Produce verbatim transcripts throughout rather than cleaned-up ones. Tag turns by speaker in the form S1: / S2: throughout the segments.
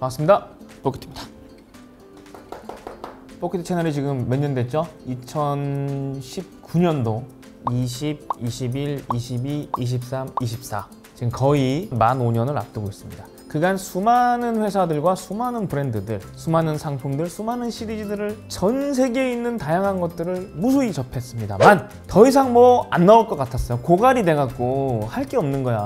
S1: 반갑습니다. 뽀키트입니다. 뽀키트 채널이 지금 몇 년 됐죠? 이천십구 년도 이십, 이십일, 이십이, 이십삼, 이십사 지금 거의 만 오 년을 앞두고 있습니다. 그간 수많은 회사들과 수많은 브랜드들, 수많은 상품들, 수많은 시리즈들을 전 세계에 있는 다양한 것들을 무수히 접했습니다만 더 이상 뭐 안 나올 것 같았어요. 고갈이 돼갖고 할 게 없는 거야.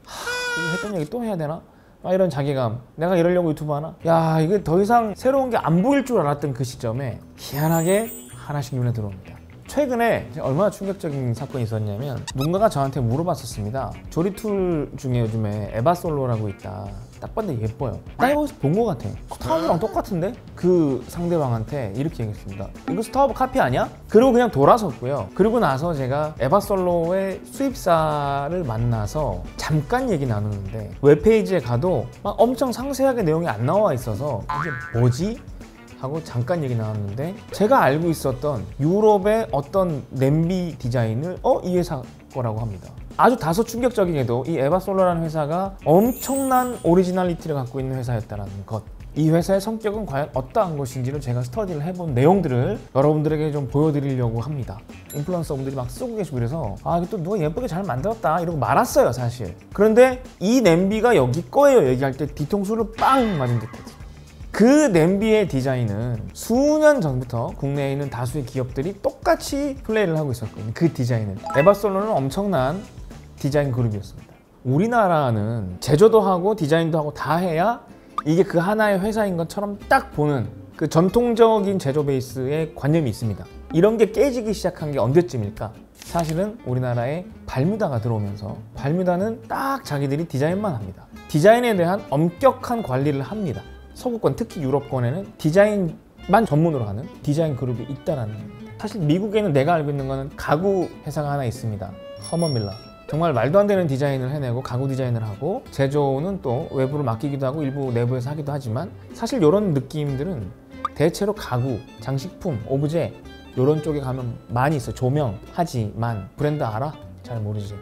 S1: 하, 했던 얘기 또 해야 되나? 막 이런 자괴감. 내가 이러려고 유튜브 하나? 야, 이게 더 이상 새로운 게 안 보일 줄 알았던 그 시점에 희한하게 하나씩 눈에 들어옵니다. 최근에 얼마나 충격적인 사건이 있었냐면 누군가가 저한테 물어봤었습니다. 조리툴 중에 요즘에 에바솔로라고 있다. 딱 봤는데 예뻐요. 나 이거 본 거 같아. 스타워즈랑 똑같은데? 그 상대방한테 이렇게 얘기했습니다. 이거 스타워즈 카피 아니야? 그리고 그냥 돌아섰고요. 그리고 나서 제가 에바솔로의 수입사를 만나서 잠깐 얘기 나누는데 웹페이지에 가도 막 엄청 상세하게 내용이 안 나와 있어서 이게 뭐지? 하고 잠깐 얘기 나왔는데 제가 알고 있었던 유럽의 어떤 냄비 디자인을 어? 이 회사 거라고 합니다. 아주 다소 충격적이게도 이 에바솔로라는 회사가 엄청난 오리지널리티를 갖고 있는 회사였다는 것, 이 회사의 성격은 과연 어떠한 것인지를 제가 스터디를 해본 내용들을 여러분들에게 좀 보여드리려고 합니다. 인플루언서분들이 막 쓰고 계시고 그래서 아 이게 또 누가 예쁘게 잘 만들었다 이러고 말았어요 사실. 그런데 이 냄비가 여기 거예요 얘기할 때 뒤통수를 빵 맞은 듯했어요. 그 냄비의 디자인은 수년 전부터 국내에 있는 다수의 기업들이 똑같이 플레이를 하고 있었거든요. 그 디자인은. 에바솔로는 엄청난 디자인 그룹이었습니다. 우리나라는 제조도 하고 디자인도 하고 다 해야 이게 그 하나의 회사인 것처럼 딱 보는 그 전통적인 제조 베이스의 관념이 있습니다. 이런 게 깨지기 시작한 게 언제쯤일까? 사실은 우리나라에 발뮤다가 들어오면서 발뮤다는 딱 자기들이 디자인만 합니다. 디자인에 대한 엄격한 관리를 합니다. 서구권, 특히 유럽권에는 디자인만 전문으로 하는 디자인 그룹이 있다라는 겁니다. 사실 미국에는 내가 알고 있는 거는 가구 회사가 하나 있습니다. 허먼 밀러. 정말 말도 안 되는 디자인을 해내고 가구 디자인을 하고 제조는 또 외부로 맡기기도 하고 일부 내부에서 하기도 하지만 사실 이런 느낌들은 대체로 가구, 장식품, 오브제 이런 쪽에 가면 많이 있어요. 조명 하지만 브랜드 알아? 잘 모르지.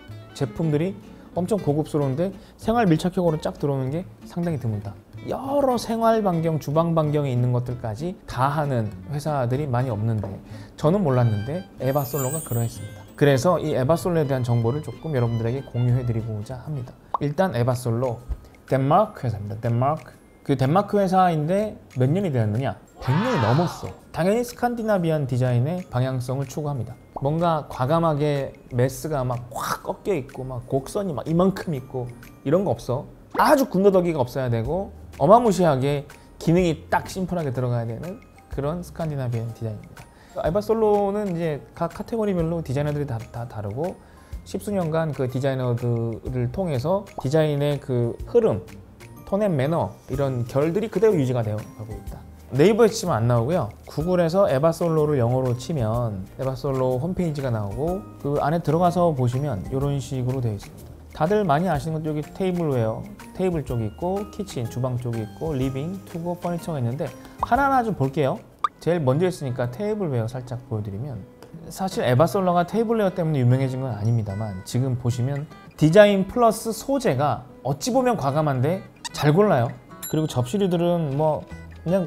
S1: 제품들이 엄청 고급스러운데 생활 밀착형으로 쫙 들어오는 게 상당히 드물다. 여러 생활 반경, 주방 반경에 있는 것들까지 다 하는 회사들이 많이 없는데 저는 몰랐는데 에바솔로가 그러했습니다. 그래서 이 에바솔로에 대한 정보를 조금 여러분들에게 공유해 드리고자 합니다. 일단 에바솔로 덴마크 회사입니다. 덴마크. 그 덴마크 회사인데 몇 년이 되었느냐? 백 년이 넘었어. 당연히 스칸디나비안 디자인의 방향성을 추구합니다. 뭔가 과감하게 메스가 막 확 꺾여 있고 막 곡선이 막 이만큼 있고 이런 거 없어. 아주 군더더기가 없어야 되고 어마무시하게 기능이 딱 심플하게 들어가야 되는 그런 스칸디나비안 디자인입니다. 에바솔로는 이제 각 카테고리별로 디자이너들이 다, 다 다르고 십수년간 그 디자이너들을 통해서 디자인의 그 흐름, 톤 앤 매너 이런 결들이 그대로 유지가 되어 가고 있다. 네이버에 치면 안 나오고요. 구글에서 에바솔로를 영어로 치면 에바솔로 홈페이지가 나오고 그 안에 들어가서 보시면 이런 식으로 되어 있습니다. 다들 많이 아시는 것 여기 테이블웨어, 테이블 쪽이 있고 키친, 주방 쪽이 있고 리빙, 투고, 퍼니처가 있는데 하나하나 좀 볼게요. 제일 먼저 했으니까 테이블웨어 살짝 보여드리면 사실 에바솔로가 테이블웨어 때문에 유명해진 건 아닙니다만 지금 보시면 디자인 플러스 소재가 어찌 보면 과감한데 잘 골라요. 그리고 접시류들은 뭐 그냥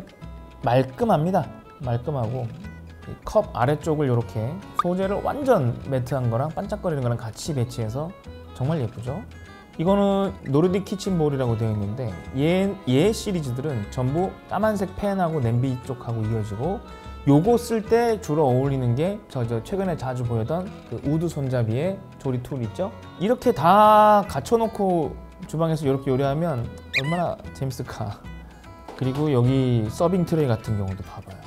S1: 말끔합니다. 말끔하고 컵 아래쪽을 이렇게 소재를 완전 매트한 거랑 반짝거리는 거랑 같이 배치해서 정말 예쁘죠? 이거는 노르딕 키친볼이라고 되어 있는데 얘, 얘 시리즈들은 전부 까만색 팬하고 냄비 쪽하고 이어지고 요거 쓸 때 주로 어울리는 게 저 저 최근에 자주 보였던 그 우드 손잡이의 조리 툴 있죠? 이렇게 다 갖춰놓고 주방에서 이렇게 요리하면 얼마나 재밌을까. 그리고 여기 서빙 트레이 같은 경우도 봐봐요.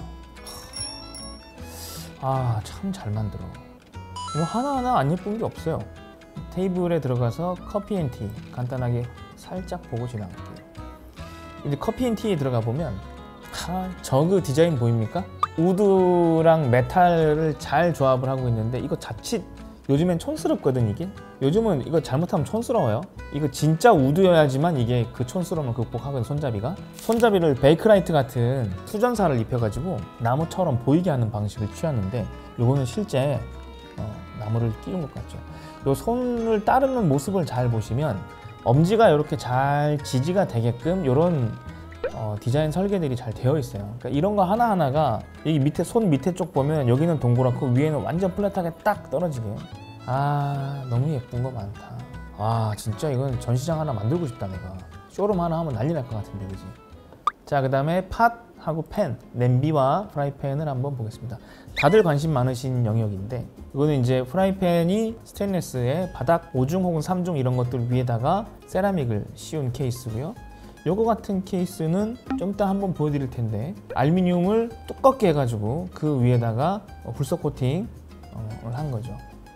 S1: 아, 참 잘 만들어. 뭐 하나하나 안 예쁜 게 없어요. 테이블에 들어가서 커피 앤 티 간단하게 살짝 보고 지나갈게요. 근데 커피 앤 티에 들어가 보면 아, 저그 디자인 보입니까? 우드랑 메탈을 잘 조합을 하고 있는데 이거 자칫 요즘엔 촌스럽거든 이게. 요즘은 이거 잘못하면 촌스러워요. 이거 진짜 우드여야지만 이게 그 촌스러움을 극복하거든. 손잡이가 손잡이를 베이크라이트 같은 수전사를 입혀가지고 나무처럼 보이게 하는 방식을 취하는데 요거는 실제 어, 나무를 끼운 것 같죠. 요 손을 따르는 모습을 잘 보시면 엄지가 이렇게 잘 지지가 되게끔 이런 어, 디자인 설계들이 잘 되어 있어요. 그러니까 이런 거 하나하나가 이 밑에 손 밑에 쪽 보면 여기는 동그랗고 위에는 완전 플랫하게 딱 떨어지게. 아 너무 예쁜 거 많다. 아 진짜 이건 전시장 하나 만들고 싶다. 내가 쇼룸 하나 하면 난리 날 것 같은데 그지? 자 그 다음에 팟하고 팬, 냄비와 프라이팬을 한번 보겠습니다. 다들 관심 많으신 영역인데 이거는 이제 프라이팬이 스테인리스의 바닥 오 중 혹은 삼 중 이런 것들 위에다가 세라믹을 씌운 케이스고요. 요거 같은 케이스는 좀 이따 한번 보여드릴 텐데 알루미늄을 두껍게 해가지고 그 위에다가 불석 코팅을 한 거죠.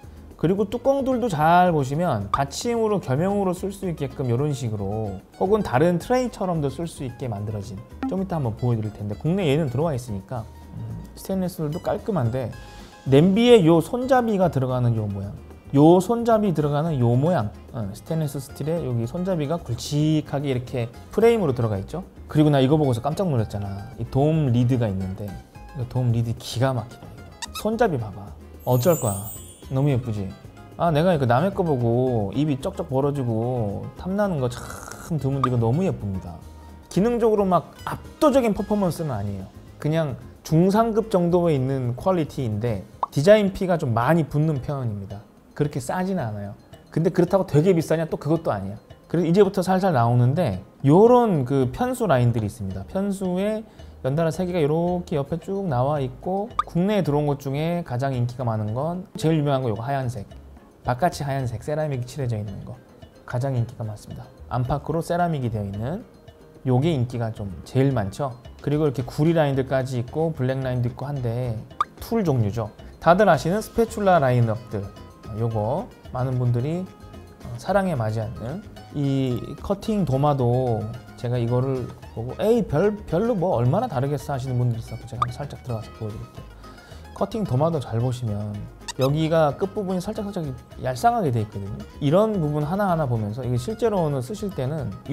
S1: 그리고 뚜껑들도 잘 보시면 받침으로 겸용으로 쓸 수 있게끔 이런 식으로 혹은 다른 트레이처럼도 쓸 수 있게 만들어진, 좀 이따 한번 보여드릴 텐데 국내 얘는 들어와 있으니까 음, 스테인리스들도 깔끔한데 냄비에 요 손잡이가 들어가는 요 모양, 요 손잡이 들어가는 요 모양, 어, 스테인리스 스틸에 여기 손잡이가 굵직하게 이렇게 프레임으로 들어가 있죠. 그리고 나 이거 보고서 깜짝 놀랐잖아. 이 돔 리드가 있는데 이거 돔 리드 기가 막히다. 이거 손잡이 봐봐. 어쩔 거야. 너무 예쁘지? 아 내가 그 남의 거 보고 입이 쩍쩍 벌어지고 탐나는 거 참 드문데 이거 너무 예쁩니다. 기능적으로 막 압도적인 퍼포먼스는 아니에요. 그냥 중상급 정도에 있는 퀄리티인데 디자인 피가 좀 많이 붙는 편입니다. 그렇게 싸지는 않아요. 근데 그렇다고 되게 비싸냐? 또 그것도 아니야. 그래서 이제부터 살살 나오는데 요런 그 편수 라인들이 있습니다. 편수에 연달아 세 개가 이렇게 옆에 쭉 나와 있고 국내에 들어온 것 중에 가장 인기가 많은 건 제일 유명한 거 요거 하얀색, 바깥이 하얀색 세라믹이 칠해져 있는 거 가장 인기가 많습니다. 안팎으로 세라믹이 되어 있는 요게 인기가 좀 제일 많죠. 그리고 이렇게 구리 라인들까지 있고 블랙 라인도 있고 한데 툴 종류죠. 다들 아시는 스패츌라 라인업들, 요거 많은 분들이 사랑에 맞지 않는 이 커팅 도마도 제가 이거를 보고 에이 별, 별로 뭐 얼마나 다르겠어 하시는 분들이 있었고 제가 한번 살짝 들어가서 보여드릴게요. 커팅 도마도 잘 보시면 여기가 끝부분이 살짝 살짝 얄쌍하게 돼 있거든요. 이런 부분 하나하나 보면서 이게 실제로는 쓰실 때는 이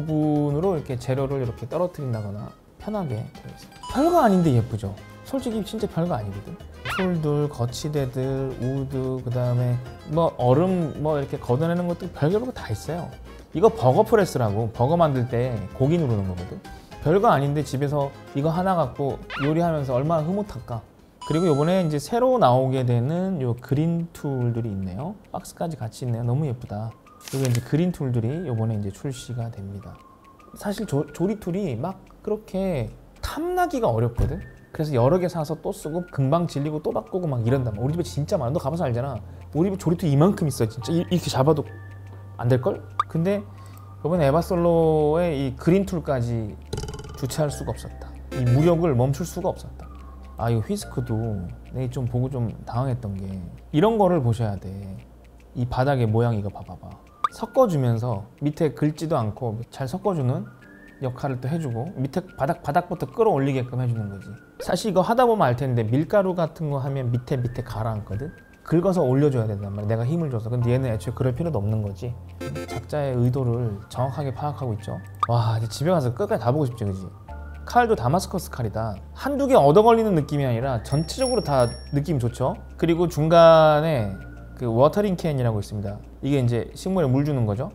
S1: 부분으로 이렇게 재료를 이렇게 떨어뜨린다거나 편하게 되어 있어요. 별거 아닌데 예쁘죠? 솔직히 진짜 별거 아니거든. 툴들, 거치대들, 우드, 그 다음에 뭐 얼음 뭐 이렇게 걷어내는 것도 별별 거 다 있어요. 이거 버거 프레스라고, 버거 만들 때 고기 누르는 거거든. 별거 아닌데 집에서 이거 하나 갖고 요리하면서 얼마나 흐뭇할까. 그리고 요번에 이제 새로 나오게 되는 요 그린 툴들이 있네요. 박스까지 같이 있네요. 너무 예쁘다. 그리고 이제 그린 툴들이 요번에 이제 출시가 됩니다. 사실 조, 조리 툴이 막 그렇게 탐나기가 어렵거든. 그래서 여러 개 사서 또 쓰고 금방 질리고 또 바꾸고 막 이런단 말이야. 우리 집에 진짜 많아. 너 가봐서 알잖아. 우리 집에 조리툴 이만큼 있어. 진짜 이렇게 잡아도 안 될걸? 근데 이번에 에바솔로의 이 그린 툴까지 주체할 수가 없었다. 이 무력을 멈출 수가 없었다. 아 이거 휘스크도 내가 좀 보고 좀 당황했던 게 이런 거를 보셔야 돼. 이 바닥의 모양 이거 봐봐봐. 섞어주면서 밑에 긁지도 않고 잘 섞어주는 역할을 또 해주고 밑에 바닥, 바닥부터 끌어올리게끔 해주는 거지. 사실 이거 하다 보면 알 텐데 밀가루 같은 거 하면 밑에 밑에 가라앉거든. 긁어서 올려줘야 된단 말이야. 내가 힘을 줘서. 근데 얘는 애초에 그럴 필요도 없는 거지. 작자의 의도를 정확하게 파악하고 있죠. 와 이제 집에 가서 끝까지 다 보고 싶지 그지? 칼도 다마스커스 칼이다. 한두 개 얻어 걸리는 느낌이 아니라 전체적으로 다 느낌 좋죠. 그리고 중간에 그 워터링 캔이라고 있습니다. 이게 이제 식물에 물 주는 거죠.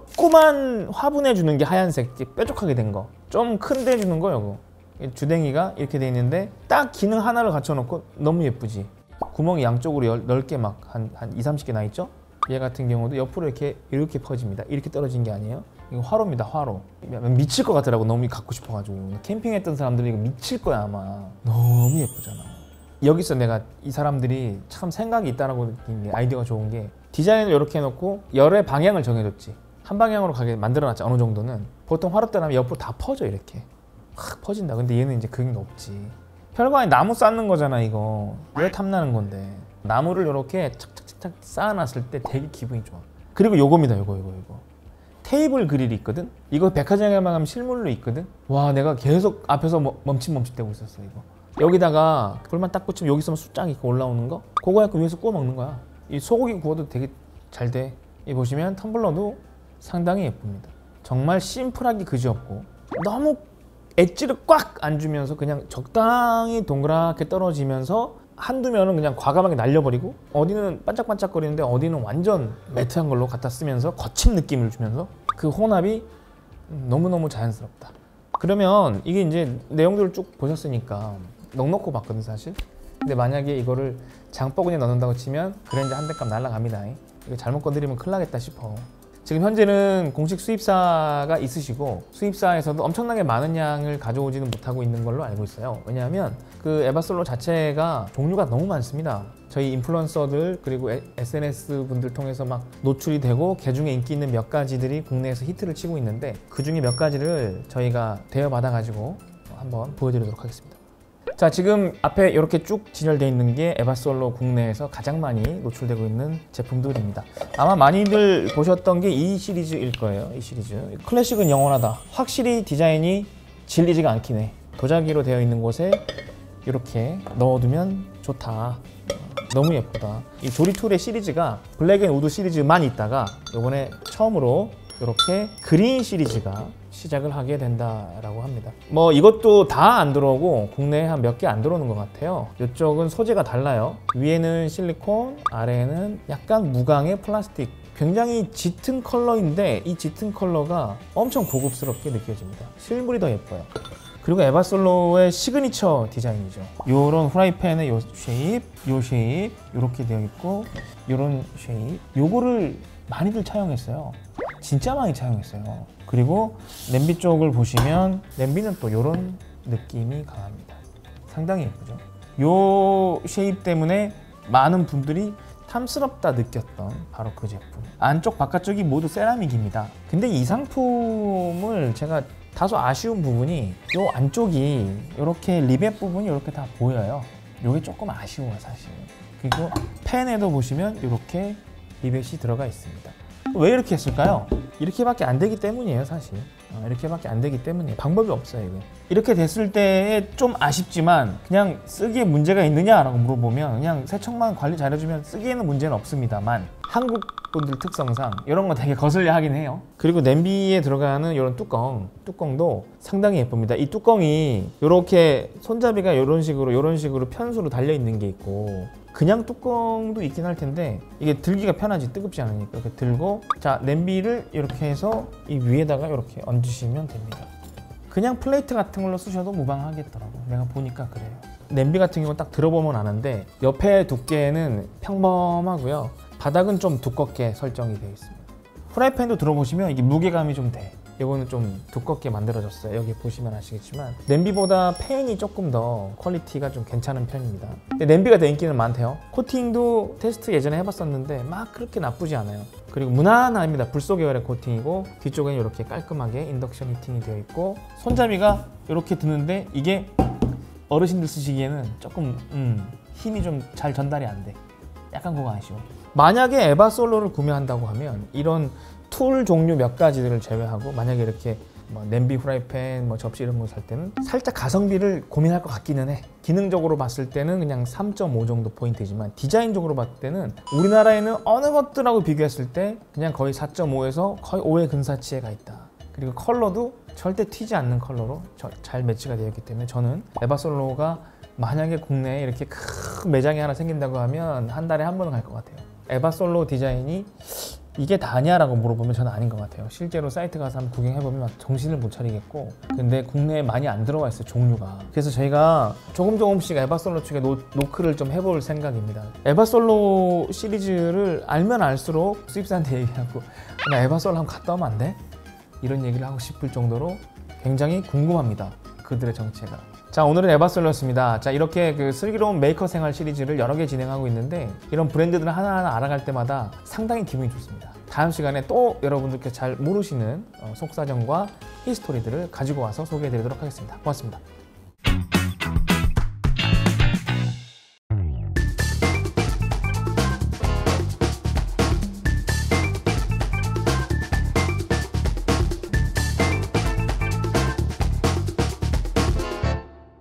S1: 조그만 화분해 주는 게 하얀색 뾰족하게 된 거, 좀 큰데 주는 거 요거. 주댕이가 이렇게 돼 있는데 딱 기능 하나를 갖춰놓고 너무 예쁘지. 구멍이 양쪽으로 열, 넓게 막 한 한 이삼십 개 나 있죠. 얘 같은 경우도 옆으로 이렇게 이렇게 퍼집니다. 이렇게 떨어진 게 아니에요. 이거 화로입니다. 화로. 미칠 것 같더라고. 너무 갖고 싶어가지고. 캠핑했던 사람들이 이거 미칠 거야 아마. 너무 예쁘잖아. 여기서 내가 이 사람들이 참 생각이 있다라고 느낀 게, 아이디어가 좋은 게 디자인을 이렇게 해놓고 열의 방향을 정해줬지. 한 방향으로 가게 만들어놨지. 어느 정도는. 보통 화롯대 하면 옆으로 다 퍼져 이렇게 확 퍼진다. 근데 얘는 이제 그게 없지. 별거 아니 나무 쌓는 거잖아 이거. 왜 탐나는 건데. 나무를 이렇게 착착착착 쌓아놨을 때 되게 기분이 좋아. 그리고 요겁니다. 요거 요거 요거 테이블 그릴이 있거든. 이거 백화점에 가면 실물로 있거든. 와 내가 계속 앞에서 뭐, 멈칫멈칫대고 있었어 이거. 여기다가 불만 딱 붙이면 여기 있으면 숫장 있고 올라오는 거, 그거 약간 위에서 구워 먹는 거야. 이 소고기 구워도 되게 잘 돼. 이 보시면 텀블러도 상당히 예쁩니다. 정말 심플하게 그지없고 너무 엣지를 꽉 안 주면서 그냥 적당히 동그랗게 떨어지면서 한두 면은 그냥 과감하게 날려버리고 어디는 반짝반짝거리는데 어디는 완전 매트한 걸로 갖다 쓰면서 거친 느낌을 주면서 그 혼합이 너무너무 자연스럽다. 그러면 이게 이제 내용들을 쭉 보셨으니까 넉넉고 봤거든 사실. 근데 만약에 이거를 장바구니에 넣는다고 치면 그랜저 한 대값 날라갑니다. 이거 잘못 건드리면 큰일 나겠다 싶어. 지금 현재는 공식 수입사가 있으시고 수입사에서도 엄청나게 많은 양을 가져오지는 못하고 있는 걸로 알고 있어요. 왜냐하면 그 에바솔로 자체가 종류가 너무 많습니다. 저희 인플루언서들 그리고 에스엔에스 분들 통해서 막 노출이 되고 개중에 인기 있는 몇 가지들이 국내에서 히트를 치고 있는데 그 중에 몇 가지를 저희가 대여받아 가지고 한번 보여드리도록 하겠습니다. 자, 지금 앞에 이렇게 쭉 진열되어 있는 게 에바솔로 국내에서 가장 많이 노출되고 있는 제품들입니다. 아마 많이들 보셨던 게 이 시리즈일 거예요. 이 시리즈. 클래식은 영원하다. 확실히 디자인이 질리지가 않긴 해. 도자기로 되어 있는 곳에 이렇게 넣어두면 좋다. 너무 예쁘다. 이 조리툴의 시리즈가 블랙 앤 우드 시리즈만 있다가 이번에 처음으로 이렇게 그린 시리즈가 시작을 하게 된다라고 합니다. 뭐 이것도 다 안 들어오고 국내에 한 몇 개 안 들어오는 것 같아요. 이쪽은 소재가 달라요. 위에는 실리콘, 아래에는 약간 무광의 플라스틱. 굉장히 짙은 컬러인데 이 짙은 컬러가 엄청 고급스럽게 느껴집니다. 실물이 더 예뻐요. 그리고 에바솔로의 시그니처 디자인이죠. 요런 후라이팬의 요 쉐입, 요 쉐입 이렇게 되어 있고 요런 쉐입. 요거를 많이들 차용했어요. 진짜 많이 차용했어요. 그리고 냄비 쪽을 보시면 냄비는 또 이런 느낌이 강합니다. 상당히 예쁘죠. 요 쉐입 때문에 많은 분들이 탐스럽다 느꼈던 바로 그 제품. 안쪽 바깥쪽이 모두 세라믹입니다. 근데 이 상품을 제가 다소 아쉬운 부분이 요 안쪽이 이렇게 리벳 부분이 이렇게 다 보여요. 요게 조금 아쉬워요 사실. 그리고 팬에도 보시면 이렇게 리벳이 들어가 있습니다. 왜 이렇게 했을까요? 이렇게밖에 안 되기 때문이에요 사실. 어, 이렇게밖에 안 되기 때문이에요. 방법이 없어요 이게. 이렇게 됐을 때에 좀 아쉽지만 그냥 쓰기에 문제가 있느냐라고 물어보면 그냥 세척만 관리 잘해주면 쓰기에는 문제는 없습니다만 한국 분들 특성상 이런 거 되게 거슬려 하긴 해요. 그리고 냄비에 들어가는 이런 뚜껑 뚜껑도 상당히 예쁩니다. 이 뚜껑이 이렇게 손잡이가 이런 식으로 이런 식으로 편수로 달려 있는 게 있고 그냥 뚜껑도 있긴 할 텐데 이게 들기가 편하지 뜨겁지 않으니까 이렇게 들고 자 냄비를 이렇게 해서 이 위에다가 이렇게 얹으시면 됩니다. 그냥 플레이트 같은 걸로 쓰셔도 무방하겠더라고. 내가 보니까 그래요. 냄비 같은 경우는 딱 들어보면 아는데 옆에 두께는 평범하고요. 바닥은 좀 두껍게 설정이 되어 있습니다. 프라이팬도 들어보시면 이게 무게감이 좀 돼. 이거는 좀 두껍게 만들어졌어요. 여기 보시면 아시겠지만 냄비보다 팬이 조금 더 퀄리티가 좀 괜찮은 편입니다. 근데 냄비가 더 인기는 많대요. 코팅도 테스트 예전에 해봤었는데 막 그렇게 나쁘지 않아요. 그리고 무난합니다. 불소 계열의 코팅이고 뒤쪽에는 이렇게 깔끔하게 인덕션 히팅이 되어 있고 손잡이가 이렇게 드는데 이게 어르신들 쓰시기에는 조금 음, 힘이 좀 잘 전달이 안 돼. 약간 그거 아쉬워. 만약에 에바솔로를 구매한다고 하면 이런 툴 종류 몇 가지들을 제외하고 만약에 이렇게 뭐 냄비, 후라이팬, 뭐 접시 이런 거 살 때는 살짝 가성비를 고민할 것 같기는 해. 기능적으로 봤을 때는 그냥 삼 점 오 정도 포인트지만 디자인적으로 봤을 때는 우리나라에는 어느 것들하고 비교했을 때 그냥 거의 사 점 오에서 거의 오의 근사치에 가 있다. 그리고 컬러도 절대 튀지 않는 컬러로 잘 매치가 되어 있기 때문에 저는 에바솔로가 만약에 국내에 이렇게 큰 매장이 하나 생긴다고 하면 한 달에 한 번은 갈 것 같아요. 에바솔로 디자인이 이게 다냐라고 물어보면 저는 아닌 것 같아요. 실제로 사이트 가서 한번 구경해보면 막 정신을 못 차리겠고 근데 국내에 많이 안 들어와 있어요 종류가. 그래서 저희가 조금 조금씩 에바솔로 측에 노, 노크를 좀 해볼 생각입니다. 에바솔로 시리즈를 알면 알수록 수입사한테 얘기하고 나 에바솔로 한번 갔다 오면 안 돼? 이런 얘기를 하고 싶을 정도로 굉장히 궁금합니다. 그들의 정체가. 자, 오늘은 에바솔로였습니다. 자, 이렇게 그 슬기로운 메이커 생활 시리즈를 여러 개 진행하고 있는데 이런 브랜드들을 하나하나 알아갈 때마다 상당히 기분이 좋습니다. 다음 시간에 또 여러분들께 잘 모르시는 속사정과 히스토리들을 가지고 와서 소개해 드리도록 하겠습니다. 고맙습니다.